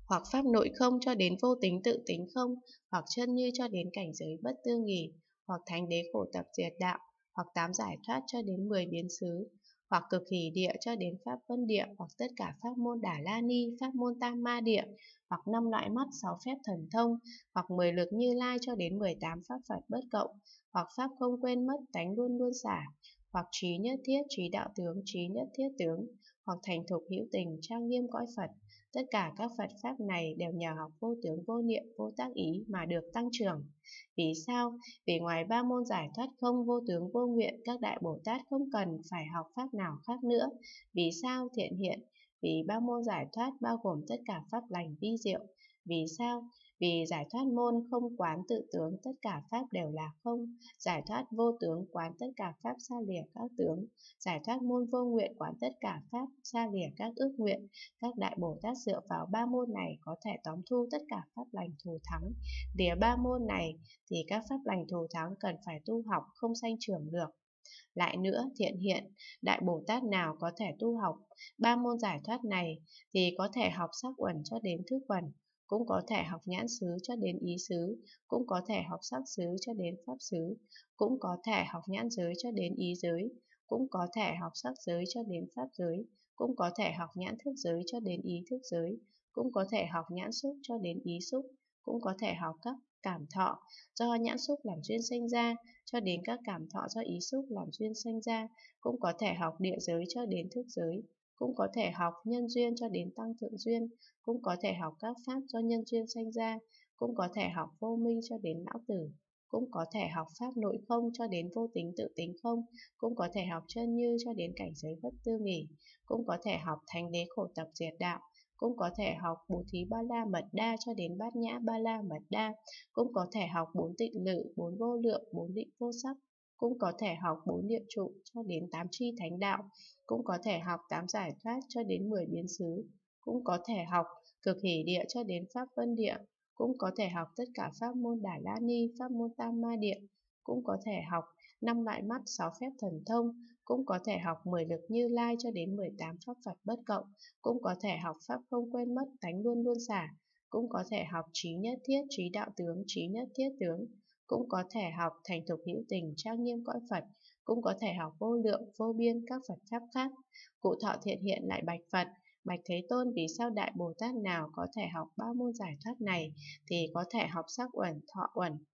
hoặc pháp nội không cho đến vô tính tự tính không, hoặc chân như cho đến cảnh giới bất tư nghì, hoặc thánh đế khổ tập diệt đạo, hoặc tám giải thoát cho đến 10 biến xứ, hoặc cực hỷ địa cho đến pháp vân địa, hoặc tất cả pháp môn Đà La Ni, pháp môn Tam Ma địa, hoặc 5 loại mắt, 6 phép thần thông, hoặc 10 lực Như Lai cho đến 18 pháp Phật bất cộng, hoặc pháp không quên mất, tánh luôn luôn xả, hoặc trí nhất thiết, trí đạo tướng, trí nhất thiết tướng, hoặc thành thục hữu tình, trang nghiêm cõi Phật. Tất cả các Phật Pháp này đều nhờ học vô tướng vô niệm vô tác ý mà được tăng trưởng. Vì sao? Vì ngoài ba môn giải thoát không vô tướng vô nguyện, các Đại Bồ Tát không cần phải học Pháp nào khác nữa. Vì sao thiện hiện? Vì ba môn giải thoát bao gồm tất cả Pháp lành vi diệu. Vì sao? Vì giải thoát môn không quán tự tướng, tất cả Pháp đều là không. Giải thoát vô tướng quán tất cả Pháp xa lìa các tướng. Giải thoát môn vô nguyện quán tất cả Pháp xa lìa các ước nguyện. Các Đại Bồ Tát dựa vào ba môn này có thể tóm thu tất cả pháp lành thù thắng. Lìa ba môn này thì các pháp lành thù thắng cần phải tu học không sanh trưởng được. Lại nữa, thiện hiện, Đại Bồ Tát nào có thể tu học ba môn giải thoát này thì có thể học sắc uẩn cho đến thức uẩn, cũng có thể học nhãn xứ cho đến ý xứ, cũng có thể học sắc xứ cho đến pháp xứ, cũng có thể học nhãn giới cho đến ý giới, cũng có thể học sắc giới cho đến pháp giới, cũng có thể học nhãn thức giới cho đến ý thức giới, cũng có thể học nhãn xúc cho đến ý xúc, cũng có thể học các cảm thọ do nhãn xúc làm duyên sinh ra cho đến các cảm thọ do ý xúc làm duyên sinh ra, cũng có thể học địa giới cho đến thức giới, cũng có thể học nhân duyên cho đến tăng thượng duyên, cũng có thể học các pháp do nhân duyên sinh ra, cũng có thể học vô minh cho đến lão tử, cũng có thể học pháp nội không cho đến vô tính tự tính không, cũng có thể học chân như cho đến cảnh giới bất tư nghì, cũng có thể học thánh đế khổ tập diệt đạo, cũng có thể học bố thí ba la mật đa cho đến bát nhã ba la mật đa, cũng có thể học 4 tịnh lự, 4 vô lượng, 4 định vô sắc, cũng có thể học 4 niệm trụ cho đến 8 tri thánh đạo, cũng có thể học 8 giải thoát cho đến 10 biến xứ, cũng có thể học cực hỷ địa cho đến pháp vân địa, cũng có thể học tất cả pháp môn Đà La Ni, pháp môn Tam Ma địa, cũng có thể học 5 loại mắt, 6 phép thần thông, cũng có thể học 10 lực Như Lai cho đến 18 pháp Phật bất cộng, cũng có thể học pháp không quên mất, tánh luôn luôn xả, cũng có thể học trí nhất thiết, trí đạo tướng, trí nhất thiết tướng, cũng có thể học thành thục hữu tình, trang nghiêm cõi Phật, cũng có thể học vô lượng, vô biên các Phật Pháp khác. Cụ Thọ Thiện Hiện lại bạch Phật: Bạch Thế Tôn, vì sao Đại Bồ Tát nào có thể học ba môn giải thoát này thì có thể học sắc uẩn, thọ uẩn,